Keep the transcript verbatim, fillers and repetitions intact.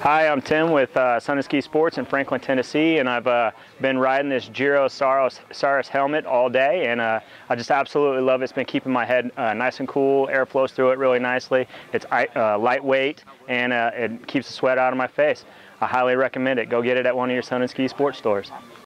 Hi, I'm Tim with uh, Sun and Ski Sports in Franklin, Tennessee, and I've uh, been riding this Giro Saros, Saros Helmet all day, and uh, I just absolutely love it. It's been keeping my head uh, nice and cool. Air flows through it really nicely. It's uh, lightweight, and uh, it keeps the sweat out of my face. I highly recommend it. Go get it at one of your Sun and Ski Sports stores.